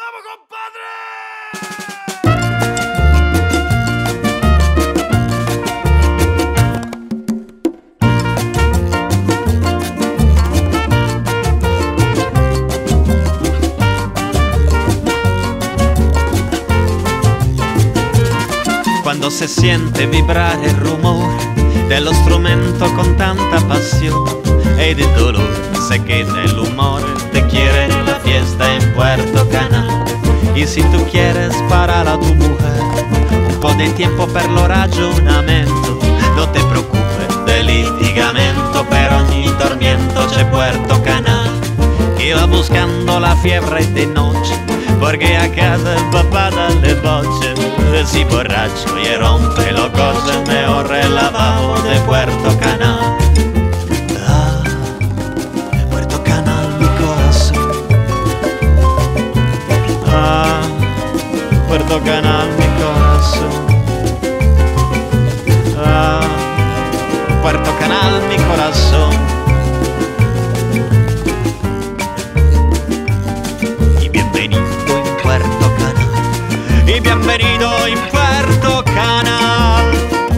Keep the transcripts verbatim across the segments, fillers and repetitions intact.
¡Vamos, compadre! Quando se siente vibrare il rumore dello strumento con tanta pasión y de dolor, se queda el humor de quiere la fiesta en Puerto Canal. Y si tú quieres para a tu mujer un po' de tiempo per lo ragionamento, no te preocupes del litigamento, per ogni tormento c'è Puerto Canal. Y va buscando la fiebre de noche, porque a casa el papá dalle voce. Si borracho y rompe lo coche, mejor relajado de Puerto Canal. Ah, Puerto Canal, mi corazón. Ah, Puerto Canal, mi corazón. Ah, Puerto Canal, mi corazón. Y bienvenido en Puerto Canal. Y bienvenido en Puerto Canal.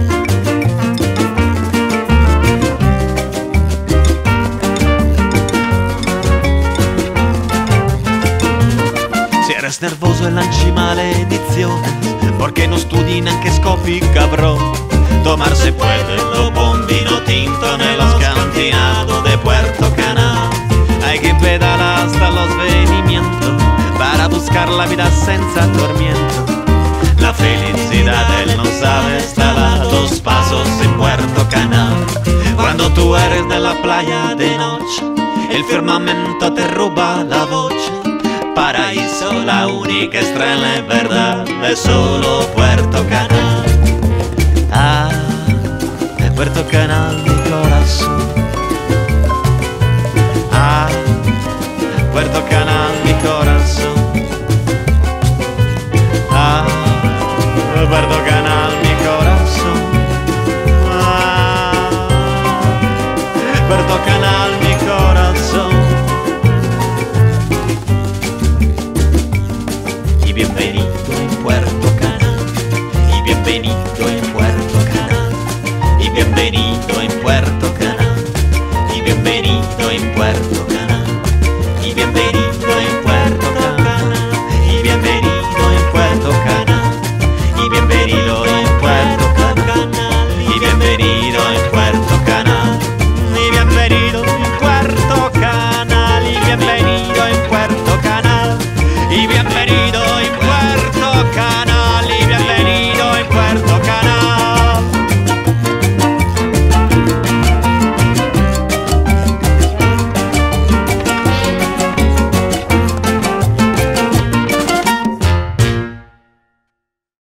Si eres nervoso e lanci maledizione, porque no studi neanche scopi cabrón. Tomar se puede dopo un vino tinto nello scantinado de Puerto Canal. Hay que pedalar hasta los venimientos para buscar la vida senza tormento. La felicidad él no sabe, está a dos pasos en Puerto Canal. Cuando tú eres de la playa de noche, el firmamento te roba la voce. Paraíso, la única estrella en verdad es solo Puerto Canal. Ah, Puerto Canal, mi corazón. Ah, Puerto Canal, mi corazón. Ah, Puerto